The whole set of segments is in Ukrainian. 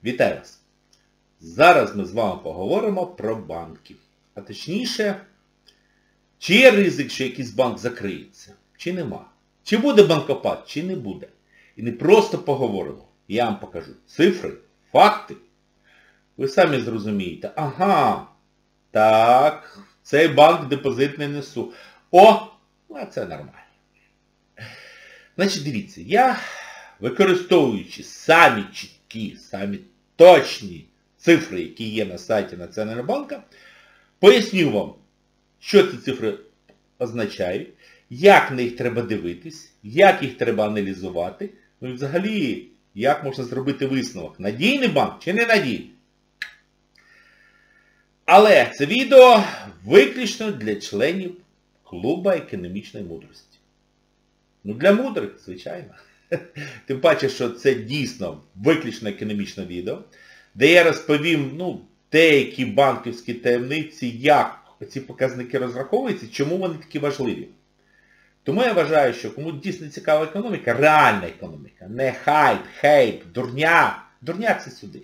Вітаю вас! Зараз ми з вами поговоримо про банки. А точніше, чи є ризик, що якийсь банк закриється, чи нема. Чи буде банкопад, чи не буде. І не просто поговоримо. Я вам покажу цифри, факти. Ви самі зрозумієте. Ага, так, цей банк депозит не несу. А це нормально. Значить, дивіться, я, використовуючи самі чіткі, самі точні цифри, які є на сайті Національного банку, поясню вам, що ці цифри означають, як на них треба дивитись, як їх треба аналізувати, ну і взагалі, як можна зробити висновок, надійний банк чи не надійний. Але це відео виключно для членів клубу економічної мудрості. Ну для мудрих, звичайно. Тим паче, що це дійсно виключно економічне відео, де я розповім, деякі банківські таємниці, як ці показники розраховуються, чому вони такі важливі. Тому я вважаю, що кому дійсно цікава економіка, реальна економіка, не хайп, хейп, дурня. Дурня це сюди.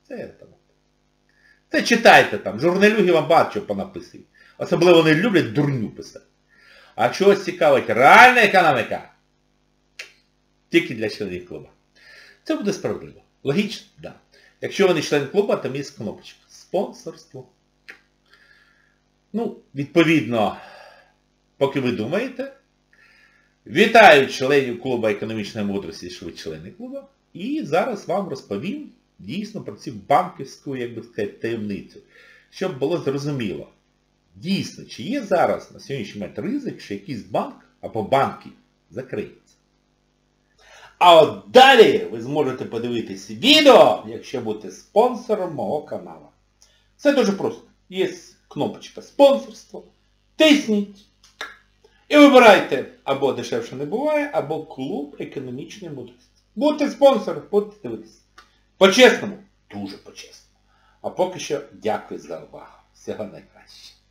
Це читайте там, журналюги вам багато чого понаписують. Особливо вони люблять дурню писати. А якщо вас цікавить реальна економіка, тільки для членів клубу. Це буде справедливо. Логічно? Так. Да. Якщо ви не член клубу, там є кнопочка. Спонсорство. Відповідно, поки ви думаєте, вітаю членів клубу економічної мудрості, що ви члени клубу. І зараз вам розповім дійсно про цю банківську, таємницю. Щоб було зрозуміло. Дійсно, чи є зараз на сьогоднішній момент ризик, що якийсь банк або банки закриється. А от далі ви зможете подивитись відео, якщо будете спонсором мого каналу. Все дуже просто. Є кнопочка спонсорство. Тисніть. І вибирайте або дешевше не буває, або клуб економічної мудрості. Будьте спонсором, будете дивитися. По-чесному. Дуже по-чесному. А поки що дякую за увагу. Всього найкращого.